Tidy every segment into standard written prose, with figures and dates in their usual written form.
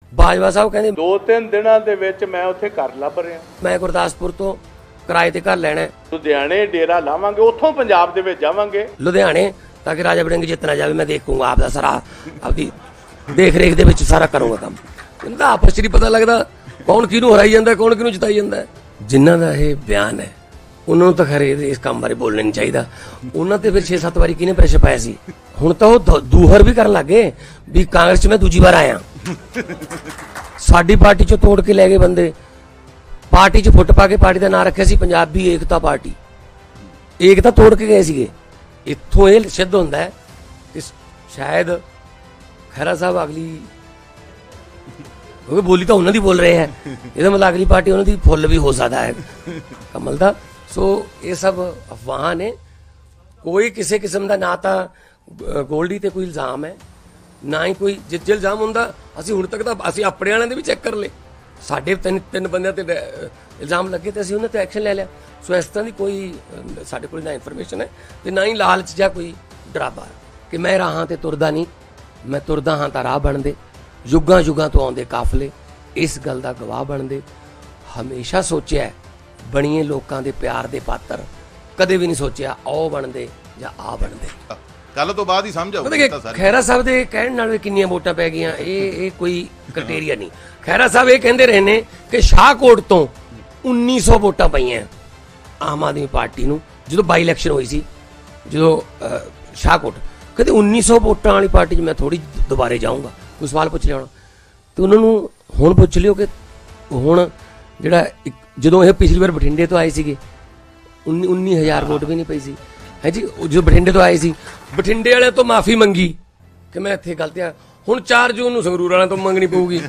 ਬਾਜਵਾ ਸਾਹਿਬ ਕਹਿੰਦੇ 2-3 ਦਿਨਾਂ ਦੇ ਵਿੱਚ ਮੈਂ ਉੱਥੇ ਘਰ ਲੱਭ ਰਿਹਾ। ਮੈਂ ਗੁਰਦਾਸਪੁਰ ਤੋਂ ਕਿਰਾਏ ਤੇ ਘਰ ਲੈਣਾ, ਲੁਧਿਆਣੇ ਡੇਰਾ ਲਾਵਾਂਗੇ, ਉੱਥੋਂ ਪੰਜਾਬ ਦੇ ਵਿੱਚ ਜਾਵਾਂਗੇ ਲੁਧਿਆਣੇ, ਤਾਂ ਕਿ ਰਾਜਾ ਵੜਿੰਗ ਜਿੱਤਣਾ ਜਾਵੇ। ਮੈਂ ਦੇਖੂੰਗਾ ਆਪਦਾ ਸਾਰਾ, ਆਪਦੀ ਦੇਖ ਰੇਖ ਦੇ ਵਿੱਚ ਸਾਰਾ ਕਰੂੰਗਾ ਕੰਮ। ਇਹਨਾਂ ਦਾ ਆਪਸ 'ਚ ਨਹੀਂ ਪਤਾ ਲੱਗਦਾ ਕੌਣ ਕਿਹਨੂੰ ਹਰਾਈ ਜਾਂਦਾ, ਕੌਣ ਕਿਹਨੂੰ ਜਿਤਾਈ ਜਾਂਦਾ। ਜਿਨ੍ਹਾਂ ਦਾ ਇਹ ਬਿਆਨ ਹੈ ਉਹਨਾਂ ਨੂੰ ਤਾਂ ਖਰੇ ਇਸ ਕੰਮ ਬਾਰੇ ਬੋਲਣਾ ਨਹੀਂ ਚਾਹੀਦਾ। ਉਹਨਾਂ ਤੇ ਫਿਰ 6-7 ਵਾਰੀ ਕਿਹਨੇ ਪ੍ਰੈਸ਼ਰ ਪਾਇਆ ਸੀ। ਹੁਣ ਤਾਂ ਉਹ ਦੂਹਰ ਵੀ ਕਰਨ ਲੱਗੇ ਵੀ ਕਾਂਗਰਸ 'ਚ ਮੈਂ ਦੂਜੀ ਵਾਰ ਆਇਆ। ਸਾਡੀ ਪਾਰਟੀ 'ਚੋਂ ਤੋੜ ਕੇ ਲੈ ਗਏ ਬੰਦੇ, ਪਾਰਟੀ 'ਚ ਫੁੱਟ ਪਾ ਕੇ ਪਾਰਟੀ ਦਾ ਨਾਂ ਰੱਖਿਆ ਸੀ ਪੰਜਾਬੀ ਏਕਤਾ ਪਾਰਟੀ। ਏਕਤਾ ਤੋੜ ਕੇ ਗਏ ਸੀਗੇ। ਇੱਥੋਂ ਇਹ ਸਿੱਧ ਹੁੰਦਾ ਹੈ ਕਿ ਸ਼ਾਇਦ ਖਹਿਰਾ ਸਾਹਿਬ ਅਗਲੀ, ਕਿਉਂਕਿ ਬੋਲੀ ਤਾਂ ਉਹਨਾਂ ਦੀ ਬੋਲ ਰਹੇ ਹੈ, ਇਹਦਾ ਮਤਲਬ ਅਗਲੀ ਪਾਰਟੀ ਉਹਨਾਂ ਦੀ ਫੁੱਲ ਵੀ ਹੋ ਸਕਦਾ ਹੈ ਕਮਲ ਦਾ। ਸੋ ਇਹ ਸਭ ਅਫਵਾਹਾਂ ਨੇ। ਕੋਈ ਕਿਸੇ ਕਿਸਮ ਦਾ ਨਾ ਤਾਂ ਗੋਲਡੀ ਤੇ ਕੋਈ ਇਲਜ਼ਾਮ ਹੈ, ਨਾ ਹੀ ਕੋਈ ਜੇ ਇਲਜ਼ਾਮ ਹੁੰਦਾ ਅਸੀਂ ਹੁਣ ਤੱਕ ਤਾਂ ਅਸੀਂ ਆਪਣੇ ਵਾਲਿਆਂ ਦੇ ਵੀ ਚੈੱਕ ਕਰ ਲਏ। ਸਾਡੇ ਤਿੰਨ ਬੰਦਿਆਂ ਤੇ ਇਲਜ਼ਾਮ ਲੱਗੇ ਤੇ ਅਸੀਂ ਉਹਨਾਂ ਤੇ ਐਕਸ਼ਨ ਲੈ ਲਿਆ। ਸੋ ਇਸ ਤਰ੍ਹਾਂ ਦੀ ਕੋਈ ਸਾਡੇ ਕੋਲ ਨਾ ਇਨਫੋਰਮੇਸ਼ਨ ਹੈ ਤੇ ਨਾ ਹੀ ਲਾਲਚ ਜਾਂ ਕੋਈ ਡਰਾਵਾ ਕਿ ਮੈਂ ਰਾਹਾਂ ਤੇ ਤੁਰਦਾ ਨਹੀਂ, ਮੈਂ ਤੁਰਦਾ ਹਾਂ ਤਾਂ ਰਾਹ ਬਣਦੇ। ਯੁੱਗਾਂ ਯੁੱਗਾਂ ਤੋਂ ਆਉਂਦੇ ਕਾਫਲੇ ਇਸ ਗੱਲ ਦਾ ਗਵਾਹ ਬਣਦੇ। ਹਮੇਸ਼ਾ ਸੋਚਿਆ ਬਣੀਏ ਲੋਕਾਂ ਦੇ ਪਿਆਰ ਦੇ ਪਾਤਰ, ਕਦੇ ਵੀ ਨਹੀਂ ਸੋਚਿਆ ਆਓ ਬਣਦੇ ਜਾਂ ਆ ਬਣਦੇ। ਕੱਲ ਤੋਂ ਬਾਅਦ ਹੀ ਸਮਝ ਆਊਗਾ। ਖਹਿਰਾ ਸਾਹਿਬ ਦੇ ਕਹਿਣ ਨਾਲ ਕਿੰਨੀਆਂ ਵੋਟਾਂ ਪੈ ਗਈਆਂ ਇਹ ਕੋਈ ਕ੍ਰਾਈਟੇਰੀਆ ਨਹੀਂ। ਖਹਿਰਾ ਸਾਹਿਬ ਇਹ ਕਹਿੰਦੇ ਰਹੇ ਨੇ ਕਿ ਸ਼ਾਹਕੋਟ ਤੋਂ 1900 ਵੋਟਾਂ ਪਈਆਂ ਆਮ ਆਦਮੀ ਪਾਰਟੀ ਨੂੰ ਜਦੋਂ ਬਾਈ ਇਲੈਕਸ਼ਨ ਹੋਈ ਸੀ, ਜਦੋਂ ਸ਼ਾਹਕੋਟ। ਕਹਿੰਦੇ 1900 ਵੋਟਾਂ ਵਾਲੀ ਪਾਰਟੀ 'ਚ ਮੈਂ ਥੋੜੀ ਦੁਬਾਰੇ ਜਾਊਂਗਾ। ਕੋਈ ਸਵਾਲ ਪੁੱਛ ਲਿਆ ਹੋਣਾ ਤੇ ਉਹਨਾਂ ਨੂੰ ਹੁਣ ਪੁੱਛ ਲਿਓ ਕਿ ਹੁਣ ਜਿਹੜਾ ਜਦੋਂ ਇਹ ਪਿਛਲੀ ਵਾਰ ਬਠਿੰਡੇ ਤੋਂ ਆਏ ਸੀਗੇ 19,000 ਵੋਟ ਵੀ ਨਹੀਂ ਪਈ ਸੀ ਹੈ ਜੀ। ਜਦੋਂ ਬਠਿੰਡੇ ਤੋਂ ਆਏ ਸੀ ਬਠਿੰਡੇ ਵਾਲਿਆਂ ਤੋਂ ਮਾਫੀ ਮੰਗੀ ਕਿ ਮੈਂ ਇੱਥੇ ਗਲਤ ਆ। ਹੁਣ 4 ਜੂਨ ਨੂੰ ਸੰਗਰੂਰ ਵਾਲਿਆਂ ਤੋਂ ਮੰਗਣੀ ਪਊਗੀ।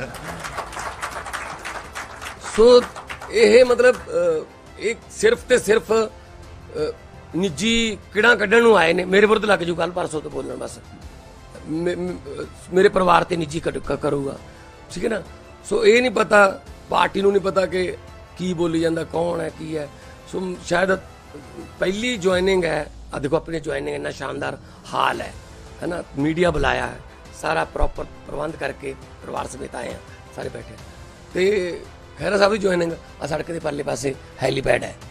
ਸੋ ਇਹ ਮਤਲਬ ਇਹ ਸਿਰਫ ਤੇ ਸਿਰਫ ਨਿੱਜੀ ਕਿਹੜਾ ਕੱਢਣ ਨੂੰ ਆਏ ਨੇ। ਮੇਰੇ ਵਿਰੁੱਧ ਲੱਗ ਜੂ ਕੱਲ ਪਰਸੋਂ ਤੋਂ ਬੋਲਣ, ਬਸ ਮੇਰੇ ਪਰਿਵਾਰ ਤੇ ਨਿੱਜੀ ਕਰੂਗਾ, ਠੀਕ ਹੈ ਨਾ। ਸੋ ਇਹ ਨਹੀਂ ਪਤਾ, ਪਾਰਟੀ ਨੂੰ ਨਹੀਂ ਪਤਾ ਕਿ ਕੀ ਬੋਲੀ ਜਾਂਦਾ, ਕੌਣ ਹੈ ਕੀ ਹੈ। ਸੋ ਸ਼ਾਇਦ ਪਹਿਲੀ ਜੁਆਇਨਿੰਗ ਹੈ। ਆ ਦੇਖੋ ਆਪਣੀ ਜੁਆਇਨਿੰਗ ਇੰਨਾ ਸ਼ਾਨਦਾਰ ਹਾਲ ਹੈ ਨਾ, ਮੀਡੀਆ ਬੁਲਾਇਆ ਹੈ, ਸਾਰਾ ਪ੍ਰੋਪਰ ਪ੍ਰਬੰਧ ਕਰਕੇ ਪਰਿਵਾਰ ਸਮੇਤ ਆਏ ਆ, ਸਾਰੇ ਬੈਠੇ। ਤੇ ਖਹਿਰਾ ਸਾਹਿਬ ਦੀ ਜੁਆਇਨਿੰਗ ਆ ਸੜਕ ਦੇ ਪਰਲੇ ਪਾਸੇ ਹੈਲੀਪੈਡ ਹੈ,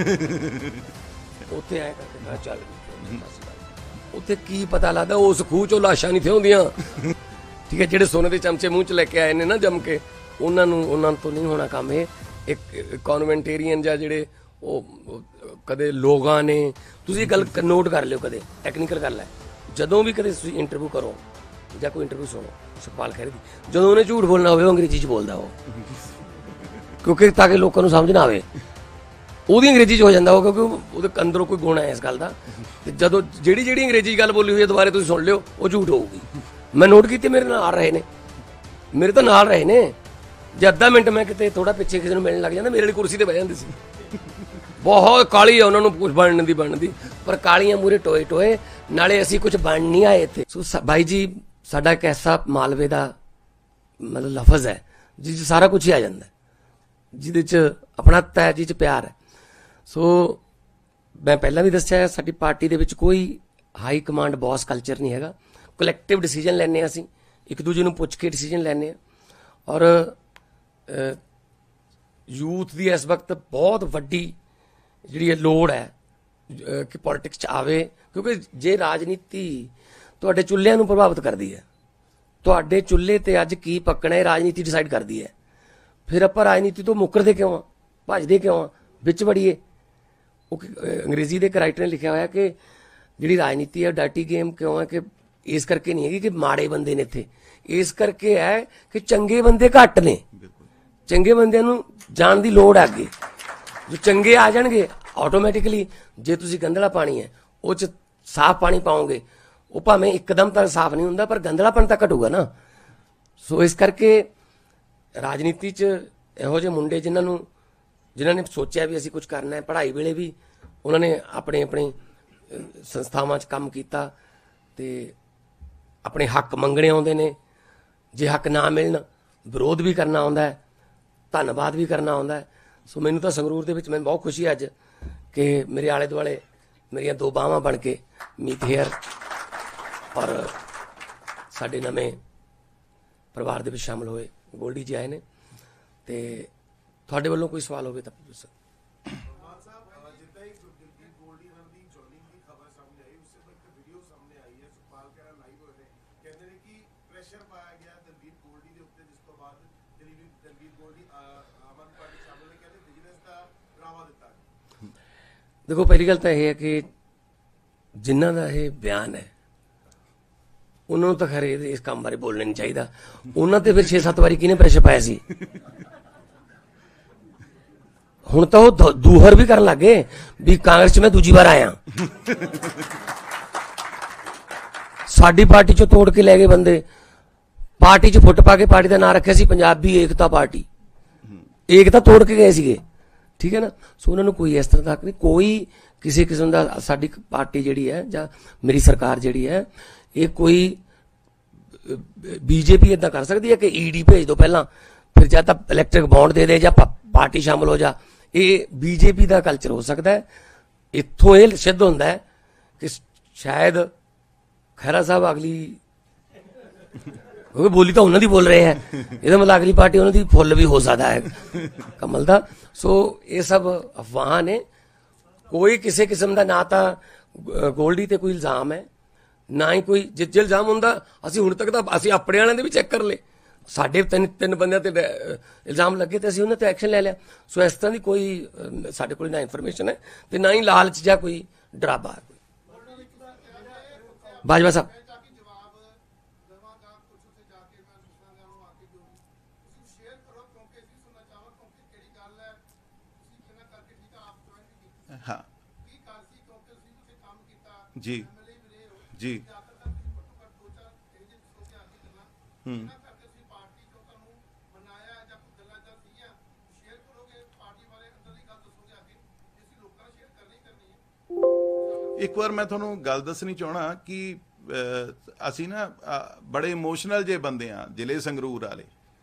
ਉੱਥੇ ਆਏ ਕਰਕੇ ਮੈਂ ਚੱਲ ਉੱਥੇ ਕੀ ਪਤਾ ਲੱਗਦਾ ਉਸ ਖੂਹ ਚੋਂ ਲਾਸ਼ਾਂ ਨਹੀਂ ਥਿਉਂਦੀਆਂ, ਠੀਕ ਹੈ। ਜਿਹੜੇ ਸੋਨੇ ਦੇ ਚਮਚੇ ਮੂੰਹ 'ਚ ਲੈ ਕੇ ਆਏ ਨੇ ਨਾ ਜੰਮ ਕੇ, ਉਹਨਾਂ ਤੋਂ ਨਹੀਂ ਹੋਣਾ ਕੰਮ। ਇਹ ਇੱਕ ਕਨਵੈਂਟੇਰੀਅਨ ਜਾਂ ਜਿਹੜੇ ਉਹ ਕਦੇ ਲੋਕਾਂ ਨੇ, ਤੁਸੀਂ ਗੱਲ ਨੋਟ ਕਰ ਲਿਓ, ਕਦੇ ਟੈਕਨੀਕਲ ਗੱਲ ਹੈ, ਜਦੋਂ ਵੀ ਕਦੇ ਤੁਸੀਂ ਇੰਟਰਵਿਊ ਕਰੋ ਜਾਂ ਕੋਈ ਇੰਟਰਵਿਊ ਸੁਣੋ ਸੁਖਪਾਲ ਖਹਿਰੇ ਦੀ, ਜਦੋਂ ਉਹਨੇ ਝੂਠ ਬੋਲਣਾ ਹੋਵੇ ਉਹ ਅੰਗਰੇਜ਼ੀ 'ਚ ਬੋਲਦਾ ਉਹ, ਕਿਉਂਕਿ ਤਾਂ ਕਿ ਲੋਕਾਂ ਨੂੰ ਸਮਝ ਨਾ ਆਵੇ। ਉਹਦੀ ਅੰਗਰੇਜ਼ੀ 'ਚ ਹੋ ਜਾਂਦਾ ਉਹ, ਕਿਉਂਕਿ ਉਹਦੇ ਅੰਦਰੋਂ ਕੋਈ ਗੁਣ ਹੈ ਇਸ ਗੱਲ ਦਾ। ਤੇ ਜਦੋਂ ਜਿਹੜੀ ਅੰਗਰੇਜ਼ੀ ਗੱਲ ਬੋਲੀ ਹੋਈ ਹੈ ਦੁਬਾਰੇ ਤੁਸੀਂ ਸੁਣ ਲਿਓ, ਉਹ ਝੂਠ ਹੋਊਗੀ। ਮੈਂ ਨੋਟ ਕੀਤੀ, ਮੇਰੇ ਨਾਲ ਰਹੇ ਨੇ, ਮੇਰੇ ਤਾਂ ਨਾਲ ਰਹੇ ਨੇ। ਜੇ ਅੱਧਾ ਮਿੰਟ ਮੈਂ ਕਿਤੇ ਥੋੜਾ ਪਿੱਛੇ ਕਿਸੇ ਨੂੰ ਮਿਲਣ ਲੱਗ ਜਾਂਦਾ, ਮੇਰੇ ਲਈ ਕੁਰਸੀ ਤੇ ਬਹਿ ਜਾਂਦੇ ਸੀ। ਬਹੁਤ ਕਾਲੀ ਆ ਉਹਨਾਂ ਨੂੰ ਕੁਝ ਬਣਨ ਦੀ, ਪਰ ਕਾਲੀਆਂ ਮੂਰੇ ਟੋਏ ਨਾਲੇ ਅਸੀਂ ਕੁਝ ਬਣ ਨਹੀਂ ਆਏ ਇੱਥੇ। ਸੋ ਬਾਈ ਜੀ ਸਾਡਾ ਇੱਕ ਐਸਾ ਮਾਲਵੇ ਦਾ ਮਤਲਬ ਲਫ਼ਜ਼ ਹੈ ਜਿਸ 'ਚ ਸਾਰਾ ਕੁਝ ਹੀ ਆ ਜਾਂਦਾ, ਜਿਹਦੇ 'ਚ ਆਪਣਾਪਨ ਹੈ, ਜਿਹਦੇ 'ਚ ਪਿਆਰ ਹੈ। ਸੋ ਮੈਂ ਪਹਿਲਾਂ ਵੀ ਦੱਸਿਆ ਸਾਡੀ ਪਾਰਟੀ ਦੇ ਵਿੱਚ ਕੋਈ ਹਾਈ ਕਮਾਂਡ ਬੌਸ ਕਲਚਰ ਨਹੀਂ ਹੈਗਾ। ਕਲੈਕਟਿਵ ਡਿਸੀਜਨ ਲੈਂਦੇ ਹਾਂ ਅਸੀਂ, ਇੱਕ ਦੂਜੇ ਨੂੰ ਪੁੱਛ ਕੇ ਡਿਸੀਜਨ ਲੈਂਦੇ ਹਾਂ। ਔਰ ਯੂਥ ਦੀ ਇਸ ਵਕਤ ਬਹੁਤ ਵੱਡੀ ਜਿਹੜੀ ਇਹ ਲੋੜ ਹੈ ਕਿ ਪੋਲਿਟਿਕਸ 'ਚ ਆਵੇ, ਕਿਉਂਕਿ ਜੇ ਰਾਜਨੀਤੀ ਤੁਹਾਡੇ ਚੁੱਲ੍ਹਿਆਂ ਨੂੰ ਪ੍ਰਭਾਵਿਤ ਕਰਦੀ ਹੈ, ਤੁਹਾਡੇ ਚੁੱਲ੍ਹੇ ਤੇ ਅੱਜ ਕੀ ਪੱਕਣਾ ਇਹ ਰਾਜਨੀਤੀ ਡਿਸਾਈਡ ਕਰਦੀ ਹੈ। ਫਿਰ ਆਪਾਂ ਰਾਜਨੀਤੀ ਤੋਂ ਮੁੱਕਰਦੇ ਕਿਉਂ ਆ, ਭੱਜਦੇ ਕਿਉਂ ਆ, ਵਿੱਚ ਵੜੀਏ। ਉਹ ਅੰਗਰੇਜ਼ੀ ਦੇ ਇੱਕ ਰਾਈਟਰ ਨੇ ਲਿਖਿਆ ਹੋਇਆ ਕਿ ਜਿਹੜੀ ਰਾਜਨੀਤੀ ਹੈ ਡਰਟੀ ਗੇਮ ਕਿਉਂ ਹੈ, ਕਿ ਇਸ ਕਰਕੇ ਨਹੀਂ ਹੈਗੀ ਕਿ ਮਾੜੇ ਬੰਦੇ ਨੇ ਇੱਥੇ, ਇਸ ਕਰਕੇ ਹੈ ਕਿ ਚੰਗੇ ਬੰਦੇ ਘੱਟ ਨੇ। ਚੰਗੇ ਬੰਦਿਆਂ ਨੂੰ ਜਾਣ ਦੀ ਲੋੜ ਹੈ ਅੱਗੇ। ਜੋ ਚੰਗੇ ਆ ਜਾਣਗੇ ਆਟੋਮੈਟਿਕਲੀ, ਜੇ ਤੁਸੀਂ ਗੰਦਲਾ ਪਾਣੀ ਹੈ ਉਹ 'ਚ ਸਾਫ਼ ਪਾਣੀ ਪਾਓਗੇ, ਉਹ ਭਾਵੇਂ ਇੱਕਦਮ ਤਾਂ ਸਾਫ਼ ਨਹੀਂ ਹੁੰਦਾ ਪਰ ਗੰਦਲਾਪਣ ਤਾਂ ਘਟੂਗਾ ਨਾ। ਸੋ ਇਸ ਕਰਕੇ ਰਾਜਨੀਤੀ 'ਚ ਇਹੋ ਜਿਹੇ ਮੁੰਡੇ ਜਿਨ੍ਹਾਂ ਨੇ ਸੋਚਿਆ ਵੀ ਅਸੀਂ ਕੁਝ ਕਰਨਾ ਹੈ, ਪੜ੍ਹਾਈ ਵੇਲੇ ਵੀ ਉਹਨਾਂ ਨੇ ਆਪਣੇ ਸੰਸਥਾਵਾਂ 'ਚ ਕੰਮ ਕੀਤਾ ਤੇ ਆਪਣੇ ਹੱਕ ਮੰਗਣੇ ਆਉਂਦੇ ਨੇ। ਜੇ ਹੱਕ ਨਾ ਮਿਲਣ ਵਿਰੋਧ ਵੀ ਕਰਨਾ ਆਉਂਦਾ ਹੈ, ਧੰਨਵਾਦ ਵੀ ਕਰਨਾ ਆਉਂਦਾ ਹੈ। ਸੋ ਮੈਨੂੰ ਤਾਂ ਸੰਗਰੂਰ ਦੇ ਵਿੱਚ ਮੈਨੂੰ ਬਹੁਤ ਖੁਸ਼ੀ ਹੈ ਅੱਜ ਕਿ ਮੇਰੇ ਆਲੇ ਦੁਆਲੇ ਮੇਰੀਆਂ 2 ਬਾਹਾਂ ਬਣ ਕੇ ਮੀਤ ਹੇਅਰ ਔਰ ਸਾਡੇ ਨਵੇਂ ਪਰਿਵਾਰ ਦੇ ਵਿੱਚ ਸ਼ਾਮਲ ਹੋਏ, ਗੋਲਡੀ ਜੀ ਆਏ ਨੇ। ਤੇ ਤੁਹਾਡੇ ਵੱਲੋਂ ਕੋਈ ਸਵਾਲ ਹੋਵੇ ਤਾਂ ਪੁੱਛ ਸਕਦੇ। ਦੇਖੋ, ਪਹਿਲੀ ਗੱਲ ਤਾਂ ਇਹ ਹੈ ਕਿ ਜਿਨ੍ਹਾਂ ਦਾ ਇਹ ਬਿਆਨ ਹੈ ਉਹਨਾਂ ਨੂੰ ਤਾਂ ਖਰੇ ਇਸ ਕੰਮ ਬਾਰੇ ਬੋਲਣਾ ਨਹੀਂ ਚਾਹੀਦਾ। ਉਹਨਾਂ ਤੇ ਫਿਰ 6-7 ਵਾਰੀ ਕਿਹਨੇ ਪ੍ਰੈਸ਼ਰ ਪਾਇਆ ਸੀ? ਹੁਣ ਤਾਂ ਉਹ ਦੂਹਰ ਵੀ ਕਰਨ ਲੱਗੇ ਵੀ ਕਾਂਗਰਸ 'ਚ ਮੈਂ ਦੂਜੀ ਵਾਰ ਆਇਆ। ਸਾਡੀ ਪਾਰਟੀ 'ਚੋਂ ਤੋੜ ਕੇ ਲੈ ਗਏ ਬੰਦੇ, ਪਾਰਟੀ 'ਚ ਫੁੱਟ ਪਾ ਕੇ ਪਾਰਟੀ ਦਾ ਨਾਂ ਰੱਖਿਆ ਸੀ ਪੰਜਾਬੀ ਏਕਤਾ ਪਾਰਟੀ। ਏਕਤਾ ਤੋੜ ਕੇ ਗਏ ਸੀਗੇ, ਠੀਕ ਹੈ ਨਾ। ਸੋ ਉਹਨਾਂ ਨੂੰ ਕੋਈ ਇਸ ਤਰ੍ਹਾਂ ਦਾ ਹੱਕ ਨਹੀਂ, ਕੋਈ ਕਿਸੇ ਕਿਸਮ ਦਾ। ਸਾਡੀ ਪਾਰਟੀ ਜਿਹੜੀ ਹੈ ਜਾਂ ਮੇਰੀ ਸਰਕਾਰ ਜਿਹੜੀ ਹੈ, ਇਹ ਕੋਈ ਬੀਜੇਪੀ ਇਦਾਂ ਕਰ ਸਕਦੀ ਹੈ ਕਿ ਈਡੀ ਭੇਜ ਦੋ ਪਹਿਲਾਂ, ਫਿਰ ਜਾਂ ਤਾਂ ਇਲੈਕਟ੍ਰਿਕ ਬੌਂਡ ਦੇ ਦੇ ਜਾਂ ਪਾਰਟੀ ਸ਼ਾਮਲ ਹੋ ਜਾ। ਇਹ ਬੀਜੇਪੀ ਦਾ ਕਲਚਰ ਹੋ ਸਕਦਾ ਹੈ। ਇੱਥੋਂ ਇਹ ਸਿੱਧ ਹੁੰਦਾ ਹੈ ਕਿ ਸ਼ਾਇਦ ਖਹਿਰਾ ਸਾਹਿਬ ਅਗਲੀ, ਕਿਉਂਕਿ ਬੋਲੀ ਤਾਂ ਉਹਨਾਂ ਦੀ ਬੋਲ ਰਹੇ ਹੈ, ਇਹਦਾ ਮਤਲਬ ਅਗਲੀ ਪਾਰਟੀ ਉਹਨਾਂ ਦੀ ਫੁੱਲ ਵੀ ਹੋ ਸਕਦਾ ਹੈ ਕਮਲ ਦਾ। ਸੋ ਇਹ ਸਭ ਅਫਵਾਹਾਂ ਨੇ, ਕੋਈ ਕਿਸੇ ਕਿਸਮ ਦਾ ਨਾ ਤਾਂ ਗੋਲਡੀ ਤੇ ਕੋਈ ਇਲਜ਼ਾਮ ਹੈ, ਨਾ ਹੀ ਕੋਈ। ਜੇ ਇਲਜ਼ਾਮ ਹੁੰਦਾ ਅਸੀਂ ਹੁਣ ਤੱਕ ਤਾਂ ਅਸੀਂ ਆਪਣੇ ਵਾਲਿਆਂ ਦੇ ਵੀ ਚੈੱਕ ਕਰ ਲਏ, ਸਾਡੇ ਤਿੰਨ ਬੰਦਿਆਂ ਤੇ ਇਲਜ਼ਾਮ ਲੱਗੇ ਤੇ ਅਸੀਂ ਉਹਨਾਂ ਤੇ ਐਕਸ਼ਨ ਲੈ ਲਿਆ। ਸੋ ਇਸ ਤਰ੍ਹਾਂ ਦੀ ਕੋਈ ਸਾਡੇ ਕੋਲ ਨਾ ਇਨਫੋਰਮੇਸ਼ਨ ਹੈ ਤੇ ਨਾ ਹੀ ਲਾਲਚ ਜਾਂ ਕੋਈ ਡਰਾਵਾ ਹੈ। ਬਾਜਵਾ ਸਾਹਿਬ, हाँ जी जी ਇੱਕ ਵਾਰ ਮੈਂ ਤੁਹਾਨੂੰ ਗੱਲ ਦੱਸਣੀ ਚਾਹਣਾ ਕਿ ਅਸੀਂ ਨਾ ਬੜੇ ਇਮੋਸ਼ਨਲ ਜੇ ਬੰਦੇ ਆ, ਜ਼ਿਲ੍ਹੇ ਸੰਗਰੂਰ ਵਾਲੇ।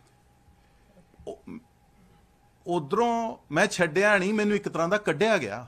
ਉਧਰੋਂ ਮੈਂ ਛੱਡਿਆ ਨਹੀਂ, ਮੈਨੂੰ ਇੱਕ ਤਰ੍ਹਾਂ ਦਾ ਕੱਢਿਆ ਗਿਆ।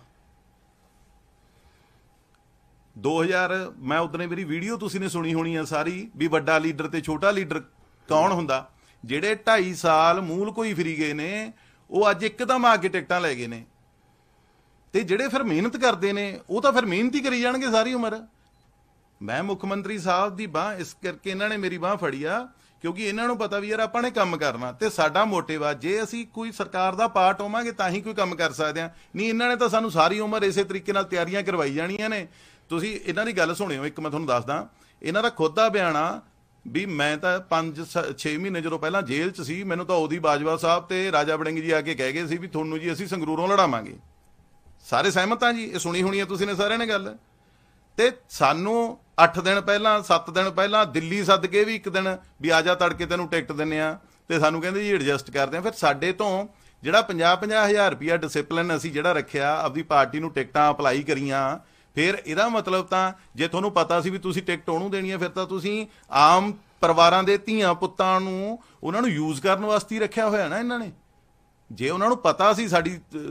2000 ਮੈਂ ਉਦਨੇ ਮੇਰੀ ਵੀਡੀਓ ਤੁਸੀਂ ਨੇ ਸੁਣੀ ਹੋਣੀ ਆ ਸਾਰੀ, ਵੀ ਵੱਡਾ ਲੀਡਰ ਤੇ ਛੋਟਾ ਲੀਡਰ ਕੌਣ ਹੁੰਦਾ। ਜਿਹੜੇ 2.5 ਸਾਲ ਮੂਲ ਕੋਈ ਫਿਰੀ ਗਏ ਨੇ, ਉਹ ਅੱਜ ਇੱਕਦਮ ਆ ਕੇ ਟਿਕਟਾਂ ਲੈ ਗਏ ਨੇ। ਤੇ ਜਿਹੜੇ ਫਿਰ ਮਿਹਨਤ ਕਰਦੇ ਨੇ, ਉਹ ਤਾਂ ਫਿਰ ਮਿਹਨਤ ਹੀ ਕਰੀ ਜਾਣਗੇ ਸਾਰੀ ਉਮਰ। ਮੈਂ ਮੁੱਖ ਮੰਤਰੀ ਸਾਹਿਬ ਦੀ ਬਾਂਹ ਇਸ ਕਰਕੇ ਇਹਨਾਂ ਨੇ ਮੇਰੀ ਬਾਂਹ ਫੜੀ ਆ, ਕਿਉਂਕਿ ਇਹਨਾਂ ਨੂੰ ਪਤਾ ਵੀ ਯਾਰ ਆਪਾਂ ਨੇ ਕੰਮ ਕਰਨਾ ਤੇ ਸਾਡਾ ਮੋਟਿਵ ਆ। ਜੇ ਅਸੀਂ ਕੋਈ ਸਰਕਾਰ ਦਾ ਪਾਰਟ ਹੋਵਾਂਗੇ ਤਾਂ ਹੀ ਕੋਈ ਕੰਮ ਕਰ ਸਕਦੇ ਆ, ਨਹੀਂ ਇਹਨਾਂ ਨੇ ਤਾਂ ਸਾਨੂੰ ਸਾਰੀ ਉਮਰ ਇਸੇ ਤਰੀਕੇ ਨਾਲ ਤਿਆਰੀਆਂ ਕਰਵਾਈ ਜਾਣੀਆਂ ਨੇ। ਤੁਸੀਂ ਇਹਨਾਂ ਦੀ ਗੱਲ ਸੁਣਿਓ, ਇੱਕ ਮੈਂ ਤੁਹਾਨੂੰ ਦੱਸਦਾ, ਇਹਨਾਂ ਦਾ ਖੁਦ ਦਾ ਬਿਆਨ ਆ ਵੀ ਮੈਂ ਤਾਂ 5-6 ਮਹੀਨੇ ਜਦੋਂ ਪਹਿਲਾਂ ਜੇਲ੍ਹ 'ਚ ਸੀ, ਮੈਨੂੰ ਤਾਂ ਉਹਦੀ ਬਾਜਵਾ ਸਾਹਿਬ ਤੇ ਰਾਜਾ ਵੜਿੰਗ ਜੀ ਆ ਕੇ ਕਹਿ ਗਏ ਸੀ ਵੀ ਤੁਹਾਨੂੰ ਜੀ ਅਸੀਂ ਸੰਗਰੂਰੋਂ ਲੜਾਵਾਂਗੇ। ਸਾਰੇ ਸਹਿਮਤ ਆ ਜੀ, ਇਹ ਸੁਣੀ ਹੋਣੀ ਆ ਤੁਸੀਂ ਨੇ ਸਾਰਿਆਂ ਨੇ ਗੱਲ। ਤੇ ਸਾਨੂੰ 8 ਦਿਨ ਪਹਿਲਾਂ 7 ਦਿਨ ਪਹਿਲਾਂ ਦਿੱਲੀ ਸੱਦ ਕੇ ਵੀ ਇੱਕ ਦਿਨ ਵੀ ਆ ਜਾ ਤੜਕੇ ਤੈਨੂੰ ਟਿਕਟ ਦਿੰਨੇ ਆ, ਤੇ ਸਾਨੂੰ ਕਹਿੰਦੇ ਜੀ ਐਡਜਸਟ ਕਰਦੇ ਆ। ਫਿਰ ਸਾਡੇ ਤੋਂ ਜਿਹੜਾ 50-50 ਹਜ਼ਾਰ ਰੁਪਇਆ ਡਿਸਿਪਲਿਨ ਅਸੀਂ ਜਿਹੜਾ ਰੱਖਿਆ, ਆਪਦੀ ਪਾਰਟੀ ਨੂੰ ਟਿਕਟਾਂ ਅਪਲਾਈ ਕਰੀਆਂ, ਫਿਰ ਇਹਦਾ ਮਤਲਬ ਤਾਂ ਜੇ ਤੁਹਾਨੂੰ ਪਤਾ ਸੀ ਵੀ ਤੁਸੀਂ ਟਿਕਟ ਉਹਨੂੰ ਦੇਣੀ ਹੈ, ਫਿਰ ਤਾਂ ਤੁਸੀਂ ਆਮ ਪਰਿਵਾਰਾਂ ਦੇ ਧੀਆਂ ਪੁੱਤਾਂ ਨੂੰ ਉਹਨਾਂ ਨੂੰ ਯੂਜ਼ ਕਰਨ ਵਾਸਤੇ ਹੀ ਰੱਖਿਆ ਹੋਇਆ ਨਾ ਇਹਨਾਂ ਨੇ। ਜੇ ਉਹਨਾਂ ਨੂੰ ਪਤਾ ਸੀ, ਸਾਡੀ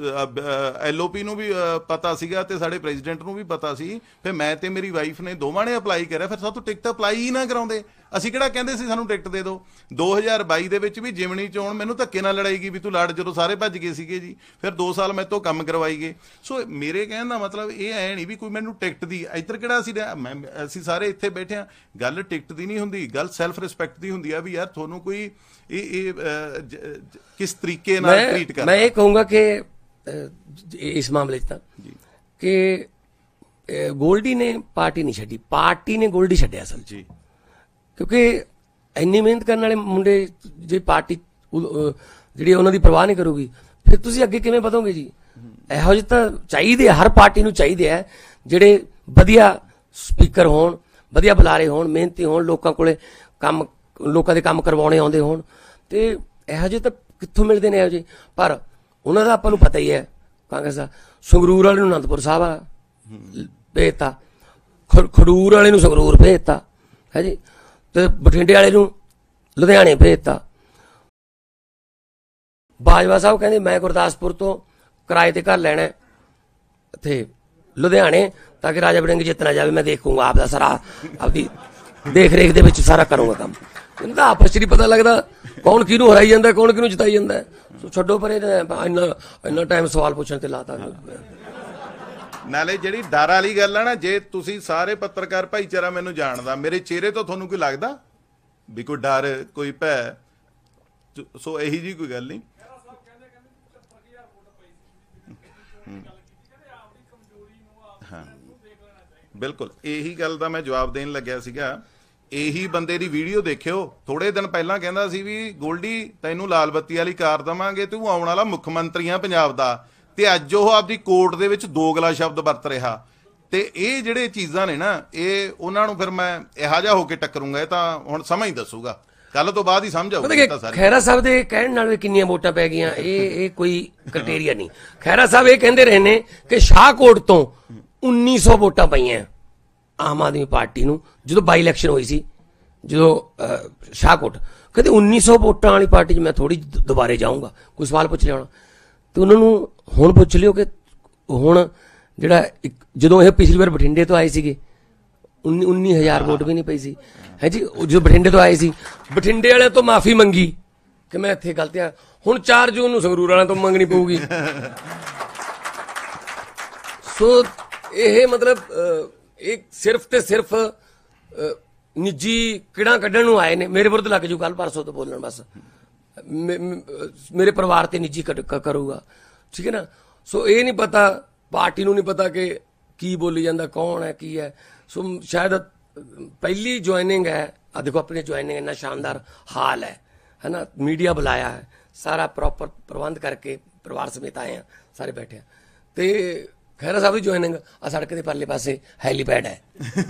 LOP ਨੂੰ ਵੀ ਪਤਾ ਸੀਗਾ ਤੇ ਸਾਡੇ ਪ੍ਰੈਜ਼ੀਡੈਂਟ ਨੂੰ ਵੀ ਪਤਾ ਸੀ, ਫਿਰ ਮੈਂ ਤੇ ਮੇਰੀ ਵਾਈਫ ਨੇ ਦੋਵਾਂ ਨੇ ਅਪਲਾਈ ਕਰਿਆ। ਫਿਰ ਸਾਤੋਂ ਟਿਕਟ ਅਪਲਾਈ ਹੀ ਨਾ ਕਰਾਉਂਦੇ, ਅਸੀਂ ਕਿਹੜਾ ਕਹਿੰਦੇ ਸੀ ਸਾਨੂੰ ਟਿਕਟ ਦੇ ਦਿਓ। 2022 ਦੇ ਵਿੱਚ ਵੀ ਜਿਮਣੀ ਚੋਣ ਮੈਨੂੰ ਧੱਕੇ ਨਾਲ ਲੜਾਈ ਗਈ ਵੀ ਤੂੰ ਲੜ, ਜਦੋਂ ਸਾਰੇ ਭੱਜ ਗਏ ਸੀਗੇ ਜੀ। ਫਿਰ 2 ਸਾਲ ਮੇਰੇ ਤੋਂ ਕੰਮ ਕਰਵਾਈ ਗਏ। ਸੋ ਮੇਰੇ ਕਹਿਣ ਦਾ ਮਤਲਬ ਇਹ ਐ ਨਹੀਂ ਵੀ ਕੋਈ ਮੈਨੂੰ ਟਿਕਟ ਦੀ, ਇੱਧਰ ਕਿਹੜਾ ਅਸੀਂ ਸਾਰੇ ਇੱਥੇ ਬੈਠੇ ਹਾਂ, ਗੱਲ ਟਿਕਟ ਦੀ ਨਹੀਂ ਹੁੰਦੀ, ਗੱਲ ਸੈਲਫ ਰਿਸਪੈਕਟ ਦੀ ਹੁੰਦੀ ਆ ਵੀ ਯਾਰ ਤੁਹਾਨੂੰ ਕੋਈ ਇਹ ਕਿਸ ਤਰੀਕੇ ਨਾਲ ਟ੍ਰੀਟ ਕਰਨਾ। ਮੈਂ ਇਹ ਕਹੂੰਗਾ ਕਿ ਇਸ ਮਾਮਲੇ 'ਚ ਤਾਂ ਕਿ ਗੋਲਡੀ ਨੇ ਪਾਰਟੀ ਨਹੀਂ ਛੱਡੀ, ਪਾਰਟੀ ਨੇ ਗੋਲਡੀ ਛੱਡਿਆ ਅਸਲ ਜੀ। ਕਿਉਂਕਿ ਇੰਨੀ ਮਿਹਨਤ ਕਰਨ ਵਾਲੇ ਮੁੰਡੇ ਜੇ ਪਾਰਟੀ ਜਿਹੜੀ ਉਹਨਾਂ ਦੀ ਪਰਵਾਹ ਨਹੀਂ ਕਰੂਗੀ, ਫਿਰ ਤੁਸੀਂ ਅੱਗੇ ਕਿਵੇਂ ਵਧੋਗੇ ਜੀ। ਇਹੋ ਜਿਹੇ ਤਾਂ ਚਾਹੀਦੇ, ਹਰ ਪਾਰਟੀ ਨੂੰ ਚਾਹੀਦੇ ਆ ਜਿਹੜੇ ਵਧੀਆ ਸਪੀਕਰ ਹੋਣ, ਵਧੀਆ ਬੁਲਾਰੇ ਹੋਣ, ਮਿਹਨਤੀ ਹੋਣ, ਲੋਕਾਂ ਕੋਲੇ ਕੰਮ, ਲੋਕਾਂ ਦੇ ਕੰਮ ਕਰਵਾਉਣੇ ਆਉਂਦੇ ਹੋਣ। ਤੇ ਇਹੋ ਜਿਹੇ ਤਾਂ ਕਿੱਥੋਂ ਮਿਲਦੇ ਨੇ ਇਹੋ ਜਿਹੇ। ਪਰ ਉਹਨਾਂ ਦਾ ਆਪਾਂ ਨੂੰ ਪਤਾ ਹੀ ਹੈ, ਕਾਂਗਰਸ ਦਾ ਸੰਗਰੂਰ ਵਾਲੇ ਨੂੰ ਅਨੰਦਪੁਰ ਸਾਹਿਬ ਭੇਜਤਾ, ਖਡੂਰ ਵਾਲੇ ਨੂੰ ਸੰਗਰੂਰ ਭੇਜਤਾ ਹੈ ਜੀ, ਤੇ ਬਠਿੰਡੇ ਵਾਲੇ ਨੂੰ ਲੁਧਿਆਣੇ ਭੇਜਤਾ। ਬਾਜਵਾ ਸਾਹਿਬ ਕਹਿੰਦੇ ਮੈਂ ਗੁਰਦਾਸਪੁਰ ਤੋਂ ਕਿਰਾਏ ਤੇ ਘਰ ਲੈਣਾ ਇੱਥੇ ਲੁਧਿਆਣੇ, ਤਾਂ ਕਿ ਰਾਜਾ ਵੜਿੰਗ ਜਿੱਤਣਾ ਜਾਵੇ, ਮੈਂ ਦੇਖੂੰਗਾ ਆਪਦਾ ਸਾਰਾ, ਆਪਦੀ ਦੇਖ ਰੇਖ ਦੇ ਵਿੱਚ ਸਾਰਾ ਕਰੂੰਗਾ ਕੰਮ। ਇਹਨਾਂ ਦਾ ਆਪਸ 'ਚ ਨਹੀਂ ਪਤਾ ਲੱਗਦਾ ਕੌਣ ਕਿਹਨੂੰ ਹਰਾਈ ਜਾਂਦਾ, ਕੌਣ ਕਿਹਨੂੰ ਜਿਤਾਈ ਜਾਂਦਾ। ਸੋ ਛੱਡੋ ਪਰੇ, ਇੰਨਾ ਟਾਈਮ ਸਵਾਲ ਪੁੱਛਣ ਤੇ ਲਾਤਾ। ਨਾਲੇ ਜਿਹੜੀ ਡਰ ਵਾਲੀ ਗੱਲ ਹੈ ਨਾ, ਜੇ ਤੁਸੀਂ ਸਾਰੇ ਪੱਤਰਕਾਰ ਭਾਈਚਾਰਾ ਮੈਨੂੰ ਜਾਣਦਾ, ਮੇਰੇ ਚਿਹਰੇ ਤੋਂ ਤੁਹਾਨੂੰ ਕੋਈ ਲੱਗਦਾ ਵੀ ਕੋਈ ਡਰ, ਕੋਈ ਭੈ? ਸੋ ਇਹੀ ਜੀ ਕੋਈ ਗੱਲ ਨਹੀਂ। ਹਾਂ ਬਿਲਕੁਲ, ਇਹੀ ਗੱਲ ਦਾ ਮੈਂ ਜਵਾਬ ਦੇਣ ਲੱਗਿਆ ਸੀਗਾ। ਇਹੀ ਬੰਦੇ ਦੀ ਵੀਡੀਓ ਦੇਖਿਓ, ਥੋੜੇ ਦਿਨ ਪਹਿਲਾਂ ਕਹਿੰਦਾ ਸੀ ਵੀ ਗੋਲਡੀ ਤੈਨੂੰ ਲਾਲ ਬੱਤੀ ਵਾਲੀ ਕਾਰ ਦੇਵਾਂਗੇ, ਤੂੰ ਆਉਣ ਵਾਲਾ ਮੁੱਖ ਮੰਤਰੀ ਆ ਪੰਜਾਬ ਦਾ, ਤੇ ਅੱਜ ਉਹ ਆਪਦੀ ਕੋਰਟ ਦੇ ਵਿੱਚ ਦੋਗਲਾ ਸ਼ਬਦ ਵਰਤ ਰਿਹਾ। ਤੇ ਇਹ ਜਿਹੜੇ ਚੀਜ਼ਾਂ ਨੇ ਨਾ, ਇਹ ਉਹਨਾਂ ਨੂੰ ਫਿਰ ਮੈਂ ਇਹੋ ਜਿਹਾ ਹੋ ਕੇ ਟੱਕਰੂੰਗਾ। ਇਹ ਤਾਂ ਹੁਣ ਸਮਾਂ ਹੀ ਦੱਸੂਗਾ, ਕੱਲ ਤੋਂ ਬਾਅਦ ਹੀ ਸਮਝ ਆਊਗਾ। ਖਹਿਰਾ ਸਾਹਿਬ ਦੇ ਕਹਿਣ ਨਾਲ ਵੀ ਕਿੰਨੀਆਂ ਵੋਟਾਂ ਪੈ ਗਈਆਂ, ਇਹ ਕੋਈ ਕ੍ਰਾਈਟੇਰੀਆ ਨਹੀਂ। ਖਹਿਰਾ ਸਾਹਿਬ ਇਹ ਕਹਿੰਦੇ ਰਹੇ ਨੇ ਕਿ ਸ਼ਾਹਕੋਟ ਤੋਂ 1900 ਵੋਟਾਂ ਪਈਆਂ ਆਮ ਆਦਮੀ ਪਾਰਟੀ ਨੂੰ ਜਦੋਂ ਬਾਈ ਇਲੈਕਸ਼ਨ ਹੋਈ ਸੀ, ਜਦੋਂ ਸ਼ਾਹਕੋਟ। ਕਹਿੰਦੇ 1900 ਵੋਟਾਂ ਵਾਲੀ ਪਾਰਟੀ 'ਚ ਮੈਂ ਥੋੜੀ ਦੁਬਾਰੇ ਜਾਊਂਗਾ। ਕੋਈ ਸਵਾਲ ਪੁੱਛ ਲਿਆ ਹੋਣਾ ਤੇ ਉਹਨਾਂ ਨੂੰ ਹੁਣ ਪੁੱਛ ਲਿਓ ਕਿ ਹੁਣ ਜਿਹੜਾ ਜਦੋਂ ਇਹ ਪਿਛਲੀ ਵਾਰ ਬਠਿੰਡੇ ਤੋਂ ਆਏ ਸੀਗੇ 19,000 ਵੋਟ ਵੀ ਨਹੀਂ ਪਈ ਸੀ, ਹੈ ਜੀ। ਜਦੋਂ ਬਠਿੰਡੇ ਤੋਂ ਆਏ ਸੀ, ਬਠਿੰਡੇ ਵਾਲਿਆਂ ਤੋਂ ਮਾਫੀ ਮੰਗੀ ਕਿ ਮੈਂ ਇੱਥੇ ਗਲਤ ਆ। ਹੁਣ 4 ਜੂਨ ਨੂੰ ਸੰਗਰੂਰ ਵਾਲਿਆਂ ਤੋਂ ਮੰਗਣੀ ਪਊਗੀ। ਸੋ ਇਹ ਮਤਲਬ ਇਹ ਸਿਰਫ ਤੇ ਸਿਰਫ ਨਿੱਜੀ ਕਿਹੜਾ ਕੱਢਣ ਨੂੰ ਆਏ ਨੇ। ਮੇਰੇ ਵਿਰੁੱਧ ਲੱਗ ਜੂ ਕੱਲ ਪਰਸੋਂ ਤੋਂ ਬੋਲਣ, ਬਸ ਮੇਰੇ ਪਰਿਵਾਰ ਤੇ ਨਿੱਜੀ ਕਰੂਗਾ, ਠੀਕ ਹੈ ਨਾ। ਸੋ ਇਹ ਨਹੀਂ ਪਤਾ, ਪਾਰਟੀ ਨੂੰ ਨਹੀਂ ਪਤਾ ਕਿ ਕੀ ਬੋਲੀ ਜਾਂਦਾ, ਕੌਣ ਹੈ, ਕੀ ਹੈ। ਸੋ ਸ਼ਾਇਦ ਪਹਿਲੀ ਜੁਆਇਨਿੰਗ ਹੈ। ਆ ਦੇਖੋ ਆਪਣੀ ਜੁਆਇਨਿੰਗ ਇੰਨਾ ਸ਼ਾਨਦਾਰ ਹਾਲ ਹੈ ਨਾ, ਮੀਡੀਆ ਬੁਲਾਇਆ ਹੈ, ਸਾਰਾ ਪ੍ਰੋਪਰ ਪ੍ਰਬੰਧ ਕਰਕੇ ਪਰਿਵਾਰ ਸਮੇਤ ਆਏ ਆ, ਸਾਰੇ ਬੈਠੇ ਆ। ਤੇ ਖਹਿਰਾ ਸਾਹਿਬ ਦੀ ਜੁਆਇਨਿੰਗ ਆ ਸੜਕ ਦੇ ਪਰਲੇ ਪਾਸੇ ਹੈਲੀਪੈਡ ਹੈ,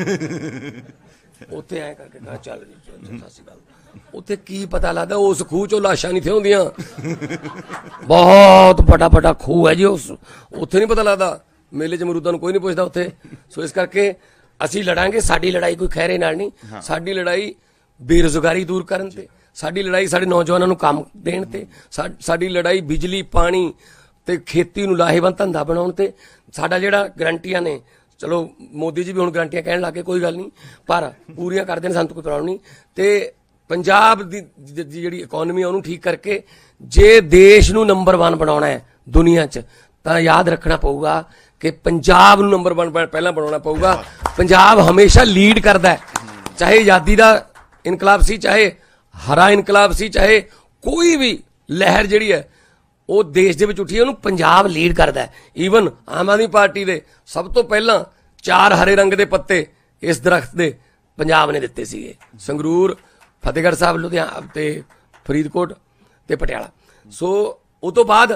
ਉੱਥੇ ਐ ਕਰਕੇ ਕਹਾ ਚੱਲ ਜੀ ਸਤਿ ਸ਼੍ਰੀ ਅਕਾਲ। ਉੱਥੇ ਕੀ ਪਤਾ ਲੱਗਦਾ, ਉਸ ਖੂਹ ਚੋਂ ਲਾਸ਼ਾਂ ਨਹੀਂ ਥੇ ਹੁੰਦੀਆਂ, ਬਹੁਤ ਵੱਡਾ ਖੂਹ ਹੈ ਜੀ ਉਸ, ਉੱਥੇ ਨਹੀਂ ਪਤਾ ਲੱਗਦਾ। ਮੇਲੇ 'ਚ ਮਰੂਦਾਂ ਨੂੰ ਕੋਈ ਨਹੀਂ ਪੁੱਛਦਾ ਉੱਥੇ। ਸੋ ਇਸ ਕਰਕੇ ਅਸੀਂ ਲੜਾਂਗੇ। ਸਾਡੀ ਲੜਾਈ ਕੋਈ ਖਹਿਰੇ ਨਾਲ ਨਹੀਂ, ਸਾਡੀ ਲੜਾਈ ਬੇਰੁਜ਼ਗਾਰੀ ਦੂਰ ਕਰਨ ਤੇ, ਸਾਡੀ ਲੜਾਈ ਸਾਡੇ ਨੌਜਵਾਨਾਂ ਨੂੰ ਕੰਮ ਦੇਣ ਤੇ, ਸਾਡੀ ਲੜਾਈ ਬਿਜਲੀ, ਪਾਣੀ ਤੇ ਖੇਤੀ ਨੂੰ ਲਾਹੇਵੰਦ ਧੰਦਾ ਬਣਾਉਣ ਤੇ। ਸਾਡਾ ਜਿਹੜਾ ਗਰੰਟੀਆਂ ਨੇ, ਚਲੋ ਮੋਦੀ ਜੀ ਵੀ ਹੁਣ ਗਰੰਟੀਆਂ ਕਹਿਣ ਲੱਗੇ, ਕੋਈ ਗੱਲ ਨਹੀਂ, ਪਰ ਪੂਰੀਆਂ ਕਰਦੇ ਨੇ, ਸਾਨੂੰ ਕੋਈ ਪ੍ਰੋਬਲਮ ਨਹੀਂ। ਤੇ ਪੰਜਾਬ ਦੀ ਜਿਹੜੀ ਇਕਨੋਮੀ ਆ ਉਹਨੂੰ ਠੀਕ ਕਰਕੇ ਜੇ ਦੇਸ਼ ਨੂੰ ਨੰਬਰ 1 ਬਣਾਉਣਾ ਹੈ ਦੁਨੀਆ 'ਚ, ਤਾਂ ਯਾਦ ਰੱਖਣਾ ਪਊਗਾ ਕਿ ਪੰਜਾਬ ਨੂੰ ਨੰਬਰ 1 ਪਹਿਲਾਂ ਬਣਾਉਣਾ ਪਊਗਾ। ਪੰਜਾਬ ਹਮੇਸ਼ਾ ਲੀਡ ਕਰਦਾ ਹੈ, ਚਾਹੇ ਆਜ਼ਾਦੀ ਦਾ ਇਨਕਲਾਬ ਸੀ, ਚਾਹੇ ਹਰਾ ਇਨਕਲਾਬ ਸੀ, ਚਾਹੇ ਕੋਈ ਵੀ ਲਹਿਰ ਜਿਹੜੀ ਹੈ ਉਹ ਦੇਸ਼ ਦੇ ਵਿੱਚ ਉੱਠੀ ਹੈ, ਉਹਨੂੰ ਪੰਜਾਬ ਲੀਡ ਕਰਦਾ ਹੈ। ਈਵਨ ਆਮ ਆਦਮੀ ਪਾਰਟੀ ਦੇ ਸਭ ਤੋਂ ਪਹਿਲਾਂ 4 ਹਰੇ ਰੰਗ ਦੇ ਪੱਤੇ ਇਸ ਦਰਖਤ ਦੇ ਪੰਜਾਬ ਨੇ ਦਿੱਤੇ ਸੀਗੇ, ਸੰਗਰੂਰ, ਫਤਿਹਗੜ੍ਹ ਸਾਹਿਬ, ਲੁਧਿਆਣਾ ਤੇ ਫਰੀਦਕੋਟ ਤੇ ਪਟਿਆਲਾ। ਸੋ ਉਹ ਤੋਂ ਬਾਅਦ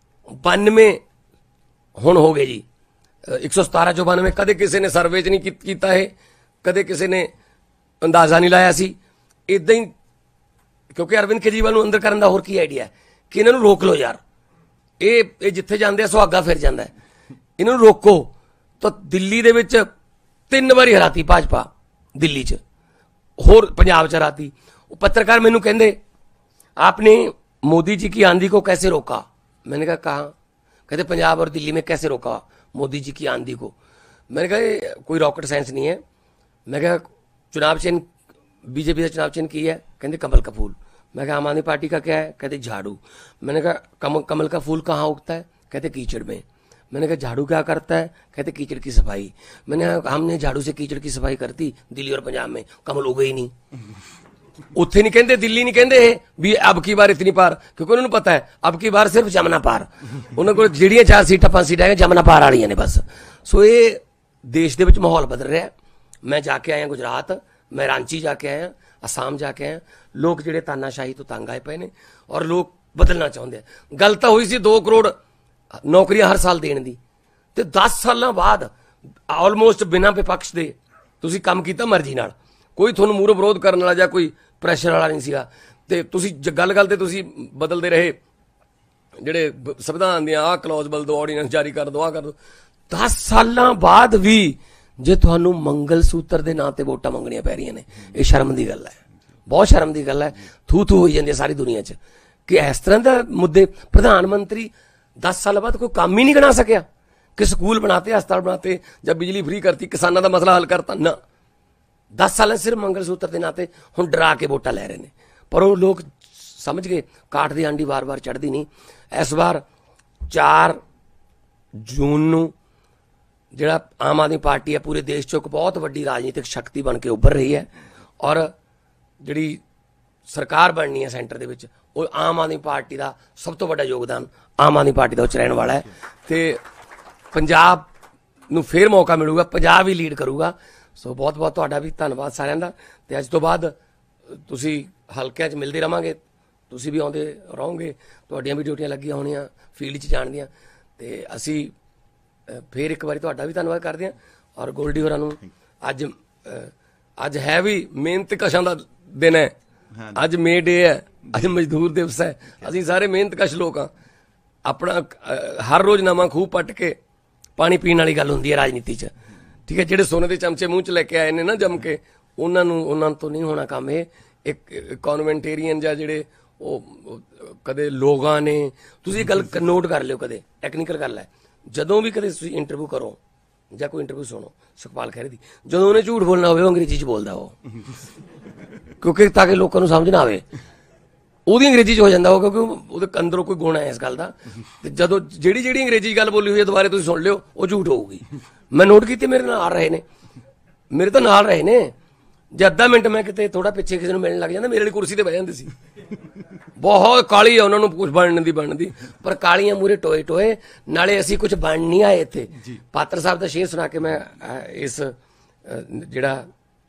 92 ਹੁਣ ਹੋ ਗਏ ਜੀ, 117 ਚੋਂ 92। ਕਦੇ ਕਿਸੇ ਨੇ ਸਰਵੇ 'ਚ ਨਹੀਂ ਕੀਤਾ ਇਹ, ਕਦੇ ਕਿਸੇ ਨੇ ਅੰਦਾਜ਼ਾ ਨਹੀਂ ਲਾਇਆ ਸੀ। ਇਦਾਂ ਹੀ, ਕਿਉਂਕਿ ਅਰਵਿੰਦ ਕੇਜਰੀਵਾਲ ਨੂੰ ਅੰਦਰ ਕਰਨ ਦਾ ਹੋਰ ਕੀ ਆਈਡੀਆ ਕਿ ਇਹਨਾਂ ਨੂੰ ਰੋਕ ਲਓ ਯਾਰ, ਇਹ ਜਿੱਥੇ ਜਾਂਦੇ ਆ ਸੁਹਾਗਾ ਫਿਰ ਜਾਂਦਾ, ਇਹਨਾਂ ਨੂੰ ਰੋਕੋ। ਤਾਂ ਦਿੱਲੀ ਦੇ ਵਿੱਚ 3 ਵਾਰੀ ਹਰਾਤੀ ਭਾਜਪਾ, ਦਿੱਲੀ 'ਚ, ਹੋਰ ਪੰਜਾਬ 'ਚ ਹਰਾਤੀ। ਉਹ ਪੱਤਰਕਾਰ ਮੈਨੂੰ ਕਹਿੰਦੇ आपने मोदी जी की आंधी को कैसे रोका? मैंने कहा कहते पंजाब और दिल्ली में कैसे रोका मोदी जी की आंधी को? मैंने कहा कोई रॉकेट साइंस नहीं है। मैं कहा चुनाव चिन्ह बीजेपी का चुनाव चिन्ह की है? कहते कमल का फूल। मैं कहा आम आदमी पार्टी का क्या है? कहते झाड़ू। मैंने कहा कमल का फूल कहाँ उगता है? कहते कीचड़ में। मैंने कहा झाड़ू क्या करता है? कहते कीचड़ की सफाई। मैंने कहा हमने झाड़ू से कीचड़ की सफाई करती दिल्ली और पंजाब में, कमल उगे ही नहीं। उत्थे नहीं कहते, दिल्ली नहीं कहते भी अब की बार इतनी पार, क्योंकि उन्होंने पता है अब की बार सिर्फ जमुना पार। उन्होंने को ਜਿਹੜੀਆਂ 4 ਸੀਟਾਂ 5 ਸੀਟਾਂ ਹੈ जमुना पार ਵਾਲੀਆਂ ਨੇ बस। सो ये देश ਦੇ ਵਿੱਚ माहौल बदल रहा है। मैं जाके आया गुजरात, मैं रांची जाके आया, असम जाके आया। लोग ਜਿਹੜੇ ਤਾਨਾਸ਼ਾਹੀ ਤੋਂ ਤੰਗ ਆਏ ਪਏ ਨੇ ਔਰ ਲੋਕ ਬਦਲਣਾ ਚਾਹੁੰਦੇ ਆ। ਗੱਲ ਤਾਂ ਹੋਈ ਸੀ 2 ਕਰੋੜ ਨੌਕਰੀਆਂ ਹਰ ਸਾਲ ਦੇਣ ਦੀ, ਤੇ 10 ਸਾਲਾਂ ਬਾਅਦ ਆਲਮੋਸਟ ਬਿਨਾਂ ਵਿਪਕਸ਼ ਦੇ ਤੁਸੀਂ ਕੰਮ ਕੀਤਾ ਮਰਜ਼ੀ ਨਾਲ, ਕੋਈ ਤੁਹਾਨੂੰ ਮੂਹਰੋਂ ਵਿਰੋਧ ਕਰਨ ਵਾਲਾ ਜਾਂ ਕੋਈ ਪ੍ਰੈਸ਼ਰ ਵਾਲਾ ਨਹੀਂ ਸੀਗਾ। ਤੇ ਤੁਸੀਂ ਗੱਲ ਤੇ ਤੁਸੀਂ ਬਦਲਦੇ ਰਹੇ, ਜਿਹੜੇ ਸੰਵਿਧਾਨ ਦੀਆਂ ਆਹ ਕਲੌਜ਼ ਬਦਲ ਦਿਓ, ਆਰਡੀਨੈਂਸ ਜਾਰੀ ਕਰ ਦਿਓ, ਆਹ ਕਰ ਦਿਓ। 10 ਸਾਲਾਂ ਬਾਅਦ ਵੀ ਜੇ ਤੁਹਾਨੂੰ ਮੰਗਲ ਸੂਤਰ ਦੇ ਨਾਂ ਤੇ ਵੋਟਾਂ ਮੰਗਣੀਆਂ ਪੈ ਰਹੀਆਂ ਨੇ, ਇਹ ਸ਼ਰਮ ਦੀ ਗੱਲ ਹੈ, ਬਹੁਤ ਸ਼ਰਮ ਦੀ ਗੱਲ ਹੈ। ਥੂ ਹੋਈ ਜਾਂਦੀ ਹੈ ਸਾਰੀ ਦੁਨੀਆ 'ਚ ਕਿ ਇਸ ਤਰ੍ਹਾਂ ਦਾ ਮੁੱਦੇ। ਪ੍ਰਧਾਨ ਮੰਤਰੀ 10 ਸਾਲ ਬਾਅਦ ਕੋਈ ਕੰਮ ਹੀ ਨਹੀਂ ਬਣਾ ਸਕਿਆ ਕਿ ਸਕੂਲ ਬਣਾਤੇ, ਹਸਪਤਾਲ ਬਣਾਤੇ, ਜਾਂ ਬਿਜਲੀ ਫ੍ਰੀ ਕਰਤੀ, ਕਿਸਾਨਾਂ ਦਾ ਮਸਲਾ ਹੱਲ ਕਰਤਾ। ਨਾ, 10 ਸਾਲਾਂ ਸਿਰਫ ਮੰਗਲ ਸੂਤਰ ਦੇ ਨਾਂ ਤੇ ਹੁਣ ਡਰਾ ਕੇ ਵੋਟਾਂ ਲੈ ਰਹੇ ਨੇ। ਪਰ ਉਹ ਲੋਕ ਸਮਝ ਗਏ ਕਾਠ ਦੀ ਆਂਡੀ ਵਾਰ-ਵਾਰ ਚੜ੍ਹਦੀ ਨਹੀਂ। ਇਸ ਵਾਰ 4 ਜੂਨ ਨੂੰ ਜਿਹੜਾ ਆਮ ਆਦਮੀ ਪਾਰਟੀ ਹੈ ਪੂਰੇ ਦੇਸ਼ 'ਚੋਂ ਇੱਕ ਬਹੁਤ ਵੱਡੀ ਰਾਜਨੀਤਿਕ ਸ਼ਕਤੀ ਬਣ ਕੇ ਉੱਭਰ ਰਹੀ ਹੈ, ਔਰ ਜਿਹੜੀ ਸਰਕਾਰ ਬਣਨੀ ਹੈ ਸੈਂਟਰ ਦੇ ਵਿੱਚ, ਉਹ ਆਮ ਆਦਮੀ ਪਾਰਟੀ ਦਾ ਸਭ ਤੋਂ ਵੱਡਾ ਯੋਗਦਾਨ ਆਮ ਆਦਮੀ ਪਾਰਟੀ ਦਾ ਉਹ 'ਚ ਰਹਿਣ ਵਾਲਾ ਹੈ। ਤੇ ਪੰਜਾਬ ਨੂੰ ਫੇਰ ਮੌਕਾ ਮਿਲੂਗਾ, ਪੰਜਾਬ ਹੀ ਲੀਡ ਕਰੂਗਾ। ਸੋ ਬਹੁਤ ਬਹੁਤ ਤੁਹਾਡਾ ਵੀ ਧੰਨਵਾਦ ਸਾਰਿਆਂ ਦਾ। ਤੇ ਅੱਜ ਤੋਂ ਬਾਅਦ ਤੁਸੀਂ ਹਲਕਿਆਂ 'ਚ ਮਿਲਦੇ ਰਵਾਂਗੇ, ਤੁਸੀਂ ਵੀ ਆਉਂਦੇ ਰਹੋਗੇ, ਤੁਹਾਡੀਆਂ ਵੀ ਡਿਊਟੀਆਂ ਲੱਗੀਆਂ ਹੋਣੀਆਂ ਫੀਲਡ 'ਚ ਜਾਣ ਦੀਆਂ। ਤੇ ਅਸੀਂ ਫੇਰ ਇੱਕ ਵਾਰੀ ਤੁਹਾਡਾ ਵੀ ਧੰਨਵਾਦ ਕਰਦੇ ਹਾਂ। ਔਰ ਗੋਲਡੀ ਹੋਰਾਂ ਨੂੰ ਅੱਜ ਹੈ ਵੀ ਮਿਹਨਤ ਕਸ਼ਾਂ ਦਾ ਦਿਨ ਹੈ, ਅੱਜ ਮੇ ਡੇ ਹੈ, ਅੱਜ ਮਜ਼ਦੂਰ ਦਿਵਸ ਹੈ। ਅਸੀਂ ਸਾਰੇ ਮਿਹਨਤਕਸ਼ ਲੋਕ ਹਾਂ। ਆਪਣਾ ਹਰ ਰੋਜ਼ ਨਵਾਂ ਖੂਹ ਪੱਟ ਕੇ ਪਾਣੀ ਪੀਣ ਵਾਲੀ ਗੱਲ ਹੁੰਦੀ ਹੈ ਰਾਜਨੀਤੀ 'ਚ, ਠੀਕ ਹੈ। ਜਿਹੜੇ ਸੋਨੇ ਦੇ ਚਮਚੇ ਮੂੰਹ 'ਚ ਲੈ ਕੇ ਆਏ ਨੇ ਨਾ ਜੰਮ ਕੇ, ਉਹਨਾਂ ਤੋਂ ਨਹੀਂ ਹੋਣਾ ਕੰਮ। ਇਹ ਇੱਕ ਕਨਵੈਂਟੇਰੀਅਨ ਜਾਂ ਜਿਹੜੇ ਉਹ ਕਦੇ ਲੋਕਾਂ ਨੇ, ਤੁਸੀਂ ਗੱਲ ਨੋਟ ਕਰ ਲਿਓ, ਕਦੇ ਟੈਕਨੀਕਲ ਗੱਲ ਹੈ, ਜਦੋਂ ਵੀ ਕਦੇ ਤੁਸੀਂ ਇੰਟਰਵਿਊ ਕਰੋ ਜਾਂ ਕੋਈ ਇੰਟਰਵਿਊ ਸੁਣੋ ਸੁਖਪਾਲ ਖਹਿਰੇ ਦੀ, ਜਦੋਂ ਉਹਨੇ ਝੂਠ ਬੋਲਣਾ ਹੋਵੇ ਉਹ ਅੰਗਰੇਜ਼ੀ 'ਚ ਬੋਲਦਾ ਉਹ, ਕਿਉਂਕਿ ਤਾਂ ਕਿ ਲੋਕਾਂ ਨੂੰ ਸਮਝ ਨਾ ਆਵੇ, ਉਹਦੀ ਅੰਗਰੇਜ਼ੀ 'ਚ ਹੋ ਜਾਂਦਾ ਉਹ, ਕਿਉਂਕਿ ਉਹਦੇ ਅੰਦਰੋਂ ਕੋਈ ਗੁਣ ਹੈ ਇਸ ਗੱਲ ਦਾ। ਤੇ ਜਦੋਂ ਜਿਹੜੀ ਅੰਗਰੇਜ਼ੀ ਗੱਲ ਬੋਲੀ ਹੋਈ ਹੈ ਦੁਬਾਰੇ ਤੁਸੀਂ ਸੁਣ ਲਿਓ, ਉਹ ਝੂਠ ਹੋਊਗੀ। ਮੈਂ ਨੋਟ ਕੀਤੀ, ਮੇਰੇ ਨਾਲ ਰਹੇ ਨੇ, ਮੇਰੇ ਤਾਂ ਨਾਲ ਰਹੇ ਨੇ। ਜੇ ਅੱਧਾ ਮਿੰਟ ਮੈਂ ਕਿਤੇ ਥੋੜਾ ਪਿੱਛੇ ਕਿਸੇ ਨੂੰ ਮਿਲਣ ਲੱਗ ਜਾਂਦਾ, ਮੇਰੇ ਵਾਲੀ ਕੁਰਸੀ ਤੇ ਬਹਿ ਜਾਂਦੇ ਸੀ। ਬਹੁਤ ਕਾਲੀ ਆ ਉਹਨਾਂ ਨੂੰ ਕੁਝ ਬਣਨ ਦੀ, ਪਰ ਕਾਲੀਆਂ ਮੂਰੇ ਟੋਏ ਟੋਏ। ਨਾਲੇ ਅਸੀਂ ਕੁਝ ਬਣ ਨਹੀਂ ਆਏ ਇੱਥੇ। ਪਾਤਰ ਸਾਹਿਬ ਦਾ ਸ਼ੇਰ ਸੁਣਾ ਕੇ ਮੈਂ ਇਸ ਜਿਹੜਾ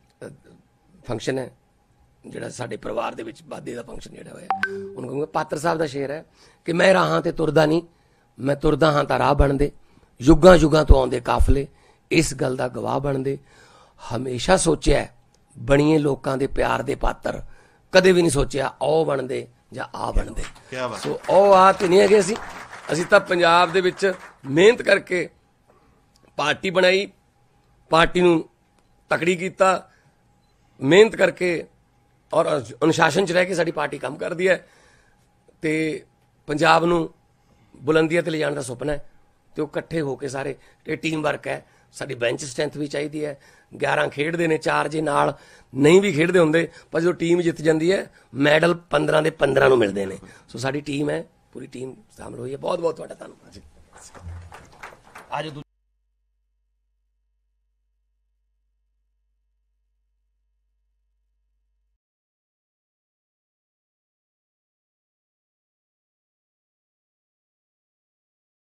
ਫੰਕਸ਼ਨ ਹੈ, ਜਿਹੜਾ ਸਾਡੇ ਪਰਿਵਾਰ ਦੇ ਵਿੱਚ ਵਾਧੇ ਦਾ ਫੰਕਸ਼ਨ ਜਿਹੜਾ ਹੋਇਆ, ਉਹਨੂੰ ਕਹੂੰਗਾ। ਪਾਤਰ ਸਾਹਿਬ ਦਾ ਸ਼ੇਰ ਹੈ ਕਿ ਮੈਂ ਰਾਹਾਂ ਤੇ ਤੁਰਦਾ ਨਹੀਂ, ਮੈਂ ਤੁਰਦਾ ਹਾਂ ਤਾਂ ਰਾਹ ਬਣਦੇ, ਯੁੱਗਾਂ ਯੁੱਗਾਂ ਤੋਂ ਆਉਂਦੇ ਕਾਫਲੇ ਇਸ ਗੱਲ ਦਾ ਗਵਾਹ ਬਣਦੇ। ਹਮੇਸ਼ਾ ਸੋਚਿਆ ਬਣੀਏ ਲੋਕਾਂ ਦੇ ਪਿਆਰ ਦੇ ਪਾਤਰ, ਕਦੇ ਵੀ ਨਹੀਂ ਸੋਚਿਆ ਉਹ ਬਣਦੇ ਜਾਂ ਆ ਬਣਦੇ। ਸੋ ਉਹ ਆ ਤੇ ਨਹੀਂ ਹੈਗੇ ਅਸੀਂ ਤਾਂ ਪੰਜਾਬ ਦੇ ਵਿੱਚ ਮਿਹਨਤ ਕਰਕੇ ਪਾਰਟੀ ਬਣਾਈ, ਪਾਰਟੀ ਨੂੰ ਤਕੜੀ ਕੀਤਾ, ਮਿਹਨਤ ਕਰਕੇ ਔਰ ਅਨੁਸ਼ਾਸਨ 'ਚ ਰਹਿ ਕੇ ਸਾਡੀ ਪਾਰਟੀ ਕੰਮ ਕਰਦੀ ਹੈ। ਤੇ ਪੰਜਾਬ ਨੂੰ ਬੁਲੰਦੀਆਂ ਤੇ ਲਿਜਾਣ ਦਾ ਸੁਪਨਾ ਹੈ, ਤੇ ਉਹ ਇਕੱਠੇ ਹੋ ਕੇ ਸਾਰੇ, ਇਹ ਟੀਮ ਵਰਕ ਹੈ। ਸਾਡੀ ਬੈਂਚ ਸਟਰੈਂਥ ਵੀ ਚਾਹੀਦੀ ਹੈ। 11 ਖੇਡਦੇ ਨੇ, 4 ਜੇ ਨਾਲ ਨਹੀਂ ਵੀ ਖੇਡਦੇ ਹੁੰਦੇ, ਪਰ ਜਦੋਂ ਟੀਮ ਜਿੱਤ ਜਾਂਦੀ ਹੈ ਮੈਡਲ 15 ਦੇ 15 ਨੂੰ ਮਿਲਦੇ ਨੇ। ਸੋ ਸਾਡੀ ਟੀਮ ਹੈ, ਪੂਰੀ ਟੀਮ ਸ਼ਾਮਲ ਹੋਈ ਹੈ। ਬਹੁਤ ਬਹੁਤ ਤੁਹਾਡਾ ਧੰਨਵਾਦ।